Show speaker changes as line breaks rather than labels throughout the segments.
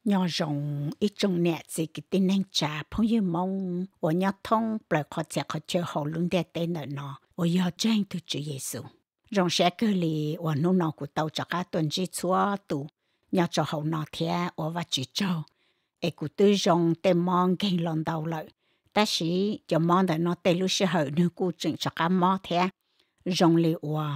nhỏ rồng ít trong nè gì cái tin năng trả phong như mong ở nhỏ thông bởi khó chơi hậu luôn để tên ở nó ở nhỏ tranh từ chữ Giêsu rồng sẽ cơ li ở nô nọ của tàu cho cả tuần chỉ chúa tụ nhỏ cho hậu nọ thế ở và chỉ cho ấy của tư rồng tên mong kinh lòng đầu lợi ta sĩ cho mong để nó tên lúc sẽ hậu nữa của chừng cho cả mò thế rồng li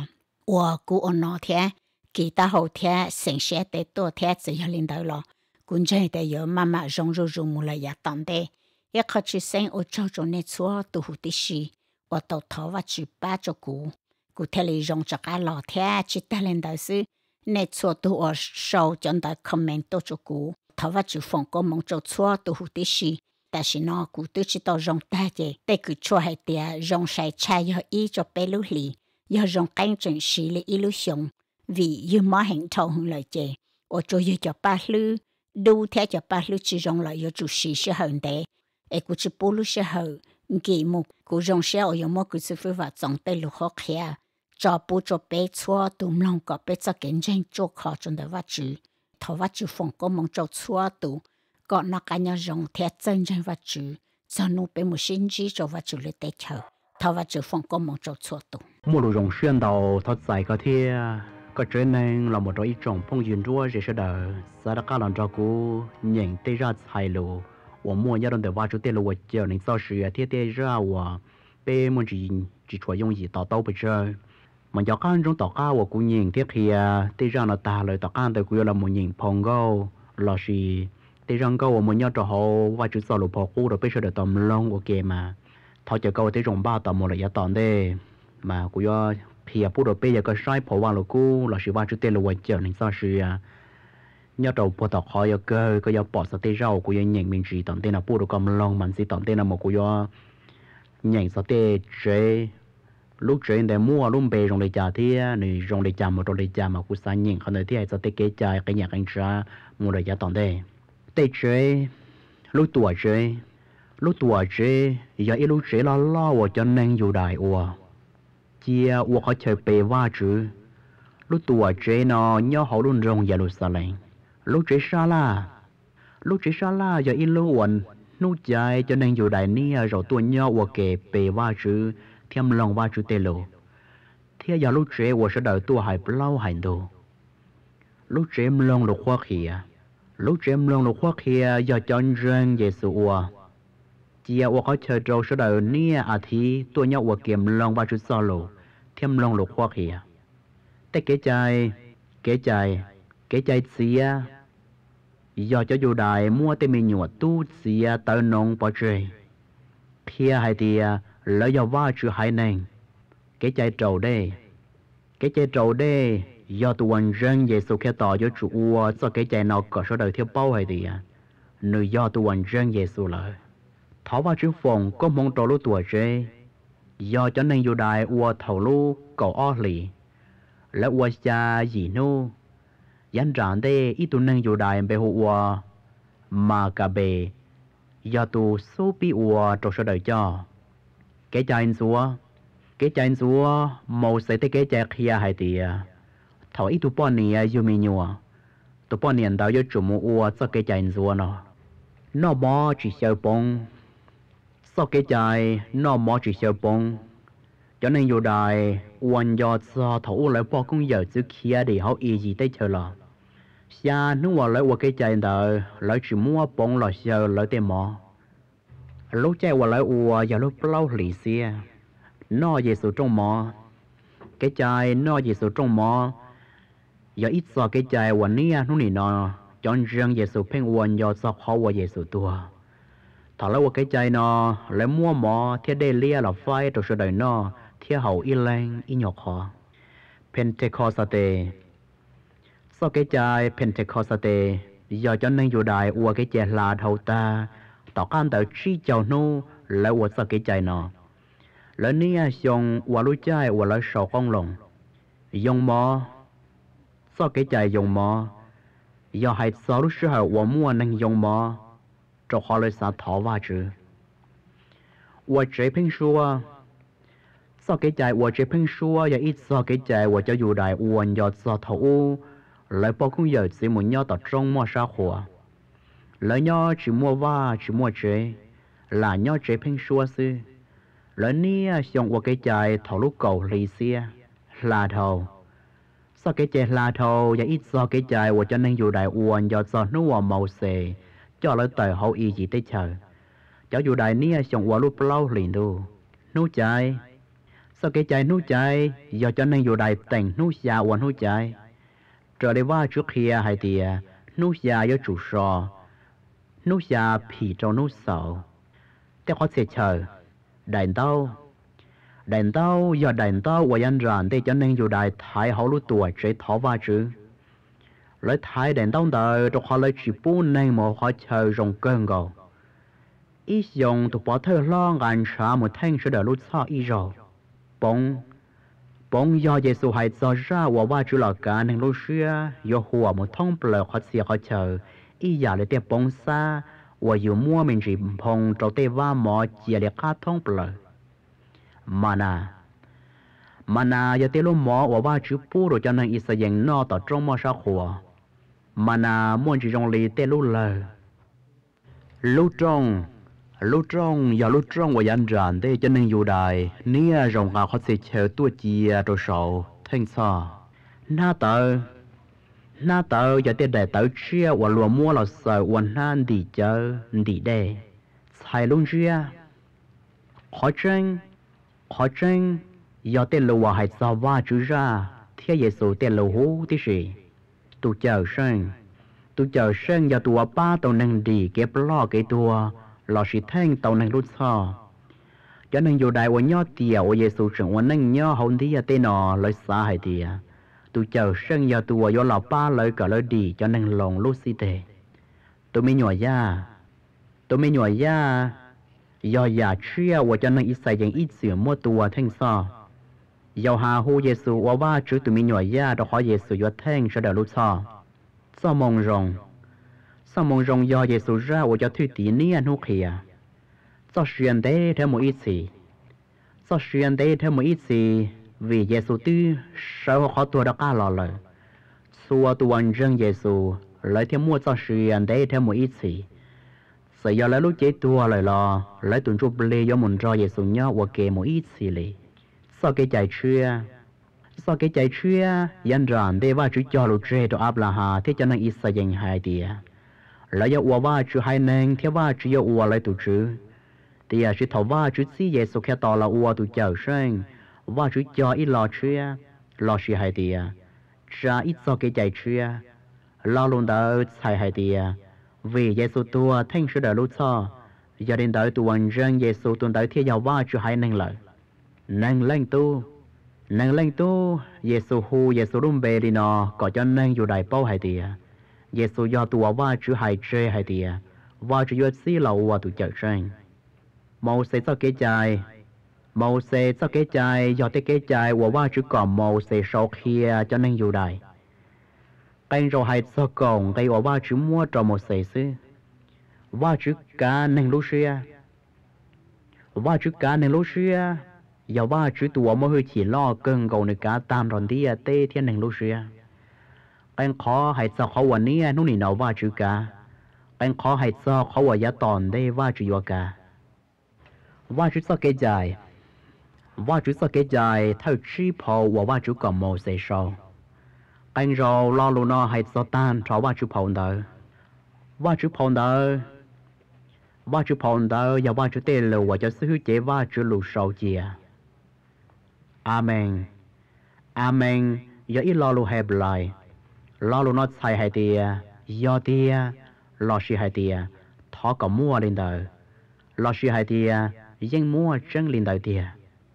ở của ở nó thế kỳ ta hậu thế sinh sẽ để tổ thế chỉ là linh đầu lo cũng chơi để giờ mà rong rong một lại tạm đấy, एक खर्च sinh ở trong chỗ này chúa tu hụt đi ở tàu tháo và chỉ ba cho cụ theo lý rong cho cả lò thế chỉ ta lên đó sư này chúa tu ở sau cho ta comment to cho cụ tháo và chỉ phòng có mong cho chúa tu hụt đi但是呢，cụ tu chỉ tao rong ta chứ, để cứ cho hai tia rong sai trái giờ ý cho bé lũ lì, giờ rong canh chuẩn sĩ lì ý lũ sống, vì như mà hình thâu hơn lời chứ, ở chỗ giờ cho ba lũ đủ theo cho ba lúc chỉ rong lại chủ sĩ sẽ hơn đấy, ấy cũng chỉ bố lúc sẽ hơn, kỳ mục cũng rong sẽ ở một cái sự phải vật trong tay lúc học kia, cho bố cho bé xóa tụm lòng có bé cho kiến tranh cho khó trong đó vật chữ, thầu vật chữ phòng có mong cho xóa tụ, còn nó cái nhau rong theo chân tranh vật chữ, cho nó bé một sinh trí cho vật chữ lấy tết chờ, thầu vật chữ phòng có mong cho xóa tụ.
Một đồ rong xuyên đầu thoát dài có thể có trở nên là một trong những phong duyên chúa để sẽ đợi sau đó các lần cho cô nhận tây ra thay lù và mua nhà đồng để vào chỗ tây lù chờ nên sau sự thiết tây ra và bé muốn chỉ cho dùng gì tạo tàu bây giờ mà cho các trong tạo cao và cô nhìn tiếp thì tây ra nó ta lời tạo cao từ cô là một nhìn phong gấu là gì tây ra gấu và một nhà trò họ vào chỗ sau lù phong cô rồi bây giờ để tầm long ok mà thao chờ câu tây rồng ba tầm một là giá tòn đây mà cô yo thì bố đồ bây giờ có sai phổ vào cô là sự ba chữ tên là quan trọng nên sao sự nhớ đầu bố tộc họ cơ có yo bỏ sa tê rau cô yo nhận mình chỉ tận tên là bố đồ cầm long mình chỉ tận tên là một cô yo nhận sa tê chế lúc chế để mua lúc bề trong lấy trà thì này trong lấy trà một trong lấy trà mà cô sáng nhận không thể thì sa tê kế trà cái nhà anh cha mua lấy giá tận đây tê chế lúc tuổi chế giờ ít lúc chế lo và cho nên dù đại chia và họ chơi bề va chữ lúc tuổi trẻ nó nhớ họ luôn rong Jerusalem lúc trẻ xa la giờ in lưu quần nút chạy cho nên dù đại nia rồi tuổi nhớ và kể bề va chữ thêm lòng va chữ tê lộ thế giờ lúc trẻ và sẽ đợi tuổi hải lâu hành đồ lúc trẻ lòng lục khoa khía giờ chọn riêng Giêsu chia và họ chơi trâu sẽ đợi nia thì tuổi nhớ và kiếm lòng va chữ solo thêm lòng lục khoa khíaแต่เกใจเสียยอจะอยู่ได้มัวแต่มีหนวดตู้เสียเตอนงปอเจเพียให้เดียแล้วยอว่าชื่อให้แนงเกใจโจได้ยอตัววันเร่งเยซูแค่ต่อยจูอัวจะเกใจนอกก็ช่วยเที่ยวเป้าให้เดียหรือยอตัววันเร่งเยซูเลยท้าว่าชื่อฟงก็มองตัวรู้ตัวเจยอจะนั่งอยู่ได้อัวเท่าลูกก่ออ้อหลีและวัชยาจีโนยันจานเดอีตุนังอยู่ได้เบหัวมากาเบยาตูสูปีอัวตรสดายจ้าเกจายซัวมอใส่เตเกจเขียให้เดียถอยอีตุป้อนเนี่ยยูมีนัวตุป้อนเนี่ยดาวยจุมูอัวจะเกจายซัวเนาะนอมอจีเชียวปงสอเกจายนอมอจีเชียวปงcho nên dù đại quan do cho thủ lại bao công giờ trước kia thì họ ý gì tới chờ là xa nếu mà lại qua cái chạy đời lại chỉ mua bông là giờ lại tiền mò lúc chạy qua lại ua giờ lúc lâu lì xia nó về số trong mò cái chạy nó về số trong mò giờ ít so cái chạy qua nia nó nỉ nó chọn riêng về số phèn quan do cho họ qua về số tua thằng lại qua cái chạy nó lại mua mò thế đây lia là phai rồi số đời nó thiên hậu y lan y nhọc họ Pentecostate sau cái trái Pentecostate giờ cho nên dù đại ua cái trái là thầu ta tỏ can tới chi chào nô lại ua sau cái trái nó lớn nia xong ua lối trái ua lại sầu con lồng dùng mò sau cái trái dùng mò giờ hay sau lúc sau ua mua nên dùng mò cho họ lại xả thọ vào chứ ua trái phên xua sau cái trái của chế phun xua và ít sau cái trái của cho dù đại uốn do sau thấu lại bao cũng giờ chỉ muốn nhau tập trong mua sa hoa lỡ nhau chỉ mua va chỉ mua chế là nhau chế phèn xua sư lỡ nia xong qua cái chạy thầu lúc cầu lì xia là thầu sau cái chạy là thầu và ít do cái chạy của cho nên dù đại uốn do do nó màu xề cho lỡ tờ hậu y gì tới chờ cháu dù đại nia xong qua lúc lâu liền đu nú chạy sau cái chạy nú chạy do cho nên dù đại tỉnh nú già uốn nú chạy trở đây va trước kia hay thì nú già do chủ sò nú già phì trong nú sầu thế có thể chờ đèn tao giờ đèn tao và dân ràn để cho nên dù đại thái hậu lúc tuổi chế thọ va chứ lấy thái đèn tao đời trong họ lấy chỉ bốn nên một họ chờ rồng cơn gầu ít dùng tụ bỏ thơ lo ngàn trả một thanh sẽ đợi lúc sau ít rồi bỗng do Giêsu hay cho ra và va chữ là cả nên lúc xưa do hùa một thông bờ họ xìa họ chờ ít giờ lấy tiền bông xa và dù mua mình chỉ phong trâu tê va mỏ chia để cắt thông bờ mana giờ tê lúc mỏ và va chữ pu rồi cho nên ít sẽ dành no tỏ trong mỏ sao hùa mana muốn chỉ trong lì tê lúc lờ lúc trong và dân ràn thế cho nên dù đại nia rồng gà họ sẽ chờ tua chia rồi sầu thanh sa na tờ giờ tê đại tờ chia và lùa mua là sợ quần nan đi chờ đi đây xài luôn chia khó tranh giờ tê lùa hay sao va chú ra thế Giêsu tê lùa hú tí gì tu chờ sinh giờ tua ba tàu năng đi kẹp lo cái tua lo sĩ thanh tàu năng rút xa cho nên dù đại của nhau tiều của Giêsu trưởng của năng nhau hôn tí tên nó lấy xa hay tiều tu chờ sinh giờ tua do lọ ba lấy cả lấy đi cho nên lòng lúc xí tề tôi mới nhỏ ra do giả chia và cho nên ít sai dành ít sửa mua tua thanh xa do hà hô Giêsu và ba chữ tôi mới nhỏ ra đó hỏi Giêsu do thanh sẽ đợi lúc xa sao mong rong do Giêsu ra và cho thuy tí nia nụ khía sao xuyên tế theo một ít gì vì Giêsu tư sao khó tua đã cá lò lời xua tu anh dân Giêsu lấy theo mua sao xuyên tế theo một ít gì sẽ do lấy lúc chế tua lời lò lấy tuần chụp lê do mình cho Giêsu nhớ và kể một ít gì lì sau cái chạy chia dân ràn để va chữ cho lục tre đồ áp là hà thế cho nên ít sai dành hai tìa lấy do ua va chữ hai nên theo va chữ do ua lấy tụ chữ tìa chữ thầu va chữ xí Giêsu khe tỏ là ua tụ chờ sinh va chữ cho ít lò chữ hai tìa cha ít sau cái chạy chia lo luôn đỡ xài hai tìa vì Giêsu tua thanh sự đỡ lúc cho giờ đến đỡ tụ anh dân Giêsu tuần đỡ theo va chữ hai nên lợi năng lên tu Giêsu đun bề đi nó có cho nên dù đại bao hai tìa Giêsu do tua va chữ hai tre hai tìa va chữ do xí lầu và tụ chợ tranh màu sẽ cho cái chai do cái chai và va chữ còn màu sẽ sau kia cho nên dù đại cái rồi hai cho cổng cái và va chữ mua cho một sẽ xứ va chữ cá nên lúc xưa giờ ba chữ tua mới hơi chỉ lo cơn cầu này cả tam rồi tí tê thiên năng lúc xưa anh khó hay sao khóวันนี้นู่นนี่nào ba chữ cả anh khó hay sao khóวันgiá tòn đây ba chữ vô cả ba chữ sao cái dài theo chi phò và ba chữ còn màu sẽ sâu anh rồi lo luôn nó hay sao tan cho ba chữ phòn đỡ giờ ba chữ tê lù và cho sư chế ba chữ lù sâu chìa Amen giờ ít lo lu hẹp lại lo lu nó xài hai tia do tia lo xì hai tia thọ có mua lên đời lo xì hai tia dân mua chân lên đời tia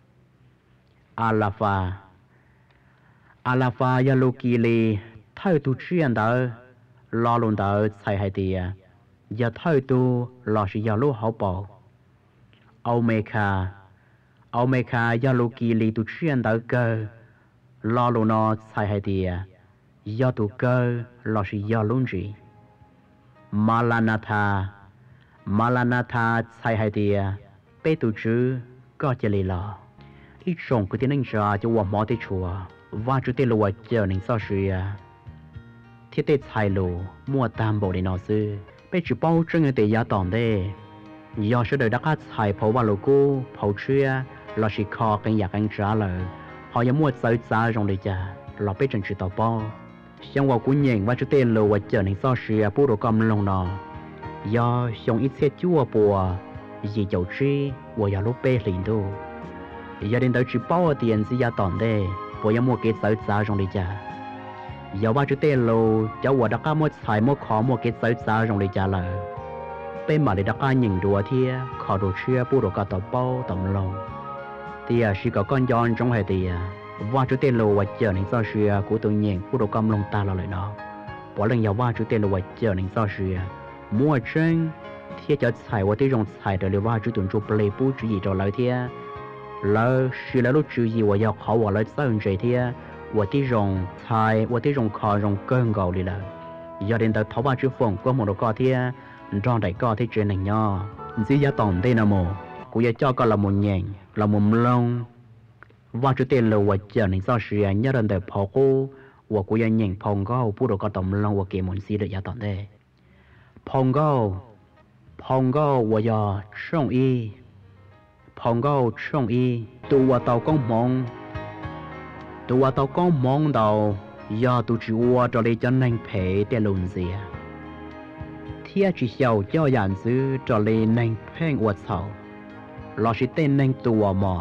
Alpha giờ lu kỳ lì thay tu chuyên đời lo luôn đời xài hai tia giờ thay tu lo xì giờ lu hậu bảo Omega do lu kỳ lì tu chuyên đời cơ lo lu nó xài hai tia do tu cơ lo xì do luôn gì Maranatha xài hai tia bé tu chữ có chỉ lì lò ít sống của tiếng Anh ra cho hòa mỏ tới chùa và chú tên lùa chờ nên sao suy thiết tế xài lù mua tam bộ để nó sư bây chỉ bao chân người để giá tòn đây do sẽ đợi đắc xài phổ vào lô cô phổ chia là chỉ khó cái nhà anh trả lời họ giống mua sợi giá trong đây cha là bây chân chỉ tàu bao xong vào cuốn nhìn và chú tên lô và chờ nên so sửa bố đồ cầm lông nọ do xong ít xe chua bùa gì dầu chi và giờ lúc bê liền đâu giờ đến tới chỉ bao tiền gì giá tòn đây và giống mua cái sợi giá trong đây cha giờ ba chú tên lô cháu và đắc mua xài mua khó mua cái sợi giá trong đây cha lời bên mà để đắc nhìn đùa thia khó đồ chia bố đồ cả tàu bao tổng lông thì chỉ có con giòn trong hệ thì và chú tên lô và chờ nên so sửa của tôi nhìn bố đồ cầm lông ta là lời đó bỏ lần giờ và chú tên lô và chờ nên so sửa mua chân thì cho xài và tí rong xài để và chú tuần chụp lấy bố chú gì cho lời thì lời sự lời lúc chú gì và giờ khó và lời sao vậy thì và tí rong xài và tí rong khó rong cơn gạo đi là giờ đến tới tháo ba chú phòng có một đồ co thì trong đại co thì chuyện này nhỏ dưới giá tổng đây là một cũng giờ cho con là một nhện là một lông và chú tên là vật chờ nên do sự nhớ đến đời phổ cô và cũng giờ nhện phong gạo bố đồ có tổng lông và kia muốn xí được giá tổng đây phong gạo và giờ phong gạo trong y tu và tàu con mong đầu giờ tu chỉ qua cho lấy chân anh phải để lùn gì thiên chỉ giàu cho dàn dư cho lấy anh phèn và sầu lo chỉ tên anh tu mà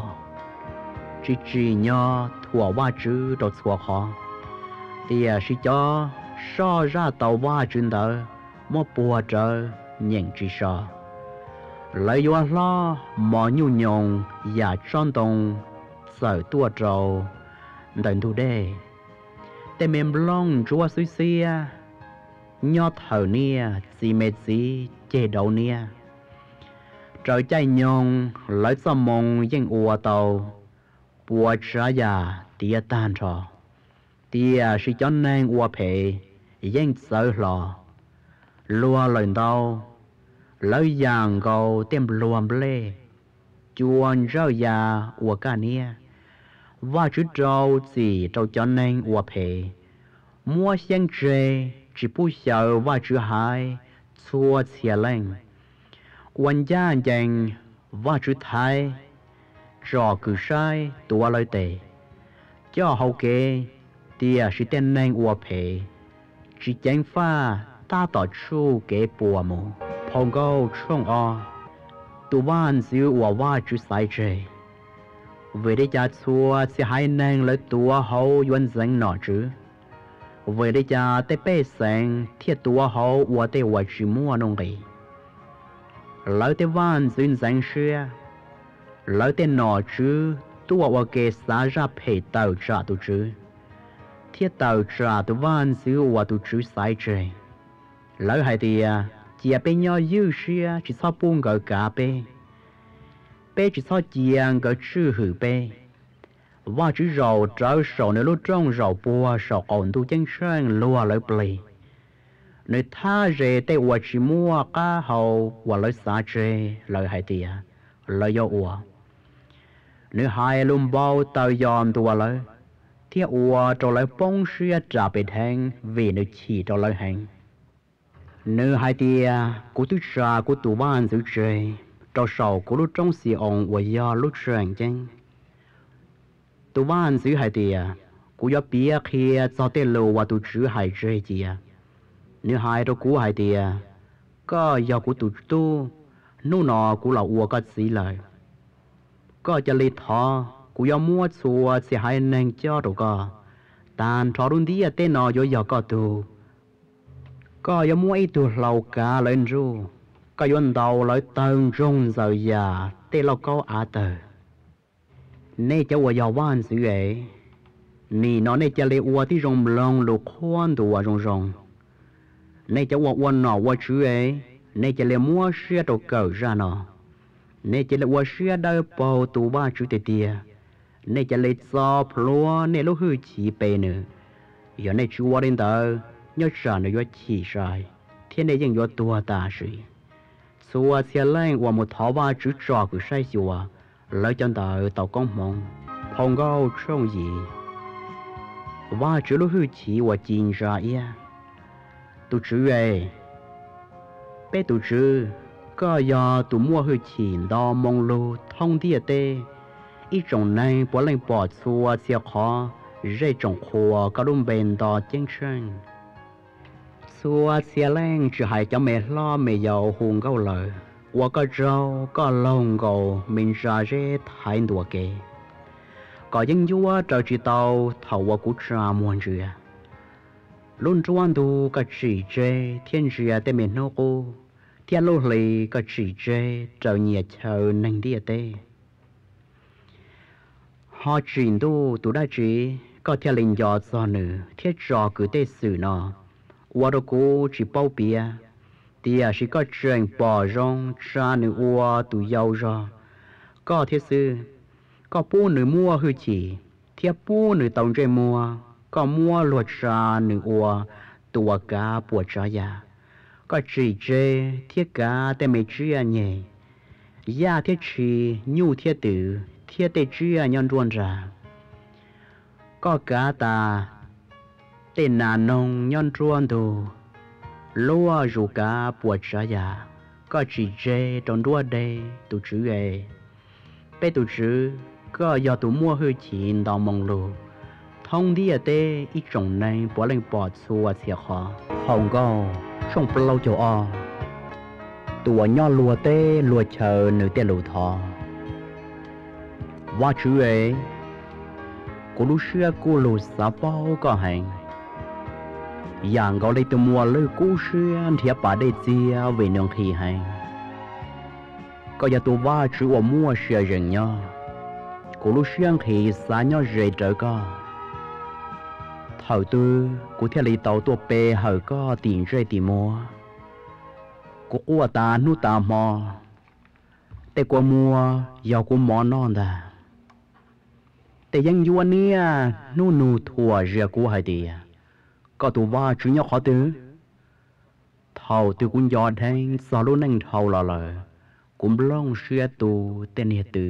chỉ nhớ thua ba chữ đồ thua khó thì chỉ cho so ra tàu ba chuyến đó mua bùa trời nhận chỉ so lấy vô lo mò nhu nhung và tròn đồng sợ tua trầu đền thu đê tên mềm long chúa suy xia nhớ thở nia gì mệt gì chê đầu nia trời chạy nhung lấy sao mong dân ua tàu bùa trả già tia tan trò tia sĩ cho nên ua phê dân sợ lò lùa lời đau lấy giang gầu tem luồng lê chuồn rau già ua cả nia và chú trâu gì trâu cho nên ua phê mua xem trê chỉ bù sợ và chú hai xua xìa lên quan gia dành và chú thái trò cứ sai tua lời tệ cho hậu kế tia sĩ tên nên ua phê chỉ chánh pha ta tỏ chu kế bùa mù phong gâu trong o tu van diệu và chú sai trê về đây cha xua sẽ hai nàng lấy tua hậu yuan danh nọ chứ về đây cha tê bê sang thiết tua hậu và tê và chỉ mua nông nghề lấy tê van duyên danh xưa lấy tê nọ chứ tua và kê xá ra phê tàu trả tu chứ thiết tàu trả tu van diệu và tu chứ sai trê lấy hai tìa chỉ bên nhau yêu xưa chỉ sao buông gỡ cả bê chỉ sao chiang gỡ chữ hử bê và chỉ rầu trở sầu nơi lúc trong rầu bùa sầu ổn tu chân sơn lùa lợi bì nơi tha rề tê và chỉ mua cá hầu và lợi xa trê lợi hai tìa lợi do ủa nơi hai lùm bao tàu dòm tu lợi thiết ủa cho lợi bông xưa trả bê thang vì nơi chỉ cho lợi hành nơi hai tia của tu trà của tu ban giữ trê trò sầu của lúc trong xì ong và do lúc truyền chân tu ban giữ hai tia của do bia kia cho tên lô và tu chữ hai trê chia nếu hai đó của hai tia có do của tu nô nọ của lão ua có gì lời có cho lấy thọ của do mua xua sẽ hai nên cho đồ có tàn thọ luôn đi tên nọ do có tu có giống mua ít tu lâu cả lên ru có yon đầu lại tầng rong giờ già tê lâu có tờ nè cháu qua giàu van sự ấy nì nó nè cháu lấy qua tí rong lòng lục khoan tu qua rong nè cháu qua quan nọ qua chữ ấy nè cháu lấy mua xe đồ cờ ra nọ nè cháu lấy qua xe đôi bầu tu ba chữ tê tia nè cháu lấy gió plua nè lúc hư chỉ bề nữa giờ nè chú qua đến tờ nhớ trả nó chỉ sai thiên nàyยังตัวตาสิสัวเสียแรงว่าหมดท้อว่าจุดจอคือใช่สิวะแล้วจันตาเต่ากองมองพงก็ช่องยีว่าจุดลูกหื้อชีว่าจีนจาเอียตุจื้อเอ bé tụ chứ có giờ tụ mua hơi chỉ đo mong lô thông địa tê ít trồng này bỏ lên bỏ xua xe khó dây trồng khô có đúng bền đo chân chân xua xe lên chỉ hay cho mẹ lo mẹ giàu hùng câu lời và có rau có lông gầu mình ra dễ thái đùa kê có những chúa trở chỉ tàu thầu và cú trà muôn rìa luôn chuan tu có chỉ chế thiên rìa tê mình nô cô thiên lô lì có chỉ chế trở nhiệt chờ nành địa tê họ chuyển tu đã chỉ có thiên linh gió gió nữ thiết trò cứ tê xử nọ và đồ cô chỉ bao bia tia chỉ có chuyện bỏ rong cha nữ ua tu giàu ra có thiết sư có bố nữ mua hư chỉ thiết bố nữ tông chơi mua có mua luật cha nữ ua tua cá bùa cha ya có chỉ chế thiết cá tên mấy chia nhẹ ya thiết chi nhu thiết tử thiết tê chia nhân ruộng ra có cá ta tên nà nông nhân ruộng đồ lúa rủ cá bùa cha ya có chỉ chế trong đua đây tụ chữ ấy bé tụ chữ có giờ tụ mua hơi chín đào mong lù thông đi ở đây ít trồng này bỏ lên bỏ xua xìa khó hồng go trong lâu chỗ o tụ nhỏ lùa tê lùa chờ nữ tê lù thọ và chữ ấy cô lúc xưa cô lù xá bao có hành dạng gọi lấy tụ mua lời cô xưa thì bà đây chia về nông khi hành có giờ tụ va chữ ở mua xưa rừng nhau cô lúc xưa thì xa nhau rời trở có hậu tư cô theo lý tàu tua bê hậu có tiền rơi tìm mua cô của ta nút ta mò để cô mua giàu cô mò non ta để dân vua nia nô nô thua rìa cô hay đi có tụ va chữ nhau khó tư thầu tư cũng gió đen sao lúc nâng thầu là lời cũng long xưa tụ tên hiệp tử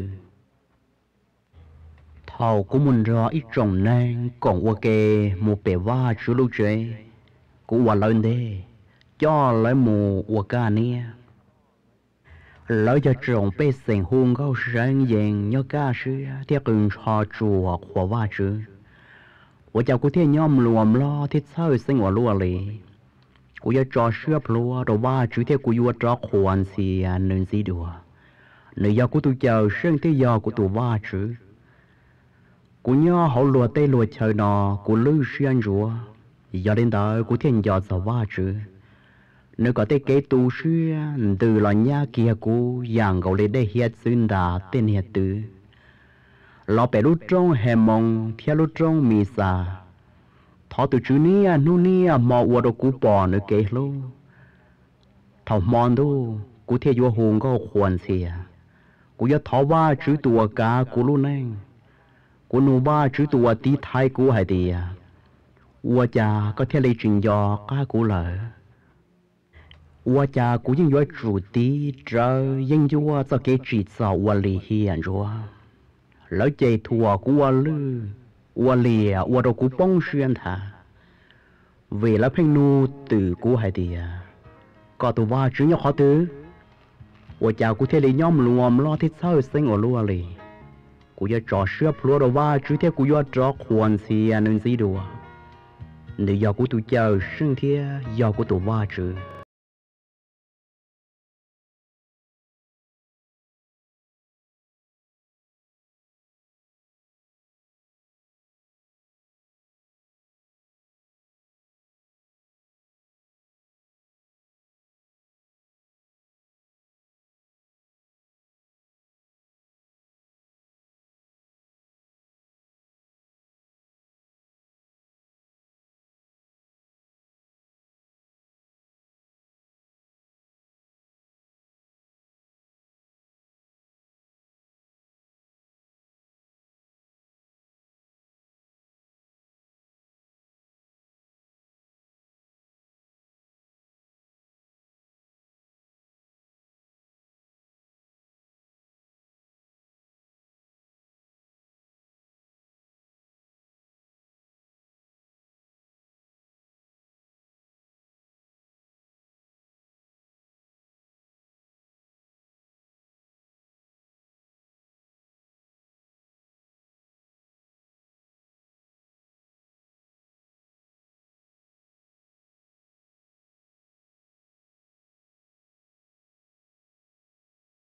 thầu cũng muốn rõ ít trồng nên còn ok một bể va chú lúc chơi cũng vào lên đây cho lấy mù của cả nia lấy cho trồng bể sành hung gấu sáng dàng nhớ cả sư theo từng trò chùa của va chứ của cháu cũng theo nhóm luồng lo thiết sao sinh ở lúa lì của giờ trò xưa lúa đồ va chứ theo của vua trò khoan xì nên gì đùa nơi giờ của tôi chờ sinh thế giờ của tôi va chứ cú nhớ họ lùa tê lùa trời nọ cú lư xuyên rùa giờ đến đời cú thiên giờ giờ va chứ nếu có tê kế tu xuyên từ là nhà kia cú giang gầu lên đây hiệt xuyên đà tên hiệt tử lọ bể lút trong hè mong theo lút trong mì xà thọ từ chữ nia nu nia mò uo đồ cú bò nữa kế lô thọ mòn đô cú theo vua hùng có khoan xìa cú giờ thọ va chữ tua cá cú luôn nè cô nô ba chữ tụi tí thái cũ hay đi à, ua cha có thể lấy chuyện do cá cũ lợ, ua cha cũ những cái chủ tí trời những cái cho cái chỉ sao ua lì hiền rồi, lỡ chơi thua cũ lư, ua lìa ua đâu cũ bông xuyên thà, vì là phèn nu từ cũ hay đi à, có tụi ba chữ nhau khó tứ, ua cha cũ thể lấy nhóm luồng lo thiết sao sinh ở lúa lì cú giờ trò xưa lúa đồ va chứ theo cú giờ trò khoan xì nên gì đồ nếu giờ cú tụi chờ sinh theo giờ cú tụi va chứ